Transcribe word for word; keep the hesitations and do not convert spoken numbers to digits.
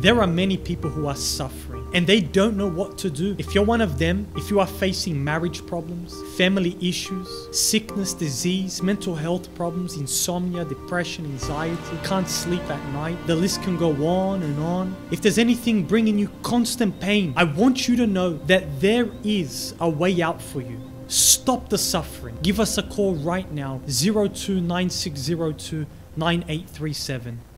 There are many people who are suffering and they don't know what to do. If you're one of them, if you are facing marriage problems, family issues, sickness, disease, mental health problems, insomnia, depression, anxiety, can't sleep at night, the list can go on and on. If there's anything bringing you constant pain, I want you to know that there is a way out for you. Stop the suffering. Give us a call right now, zero two nine six zero two nine eight three seven.